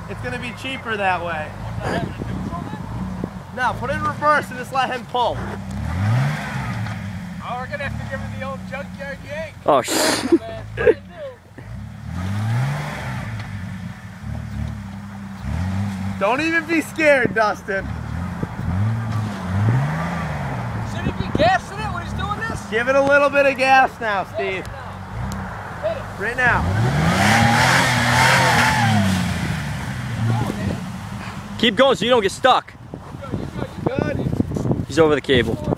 It's gonna be cheaper that way. No, put it in reverse and just let him pull. Oh, we're gonna have to give him the old junkyard yank. Oh, shit. Don't even be scared, Dustin. Should he be gassing it when he's doing this? Give it a little bit of gas now, Steve. Hit it. Right now. Keep going so you don't get stuck. Good. He's over the cable.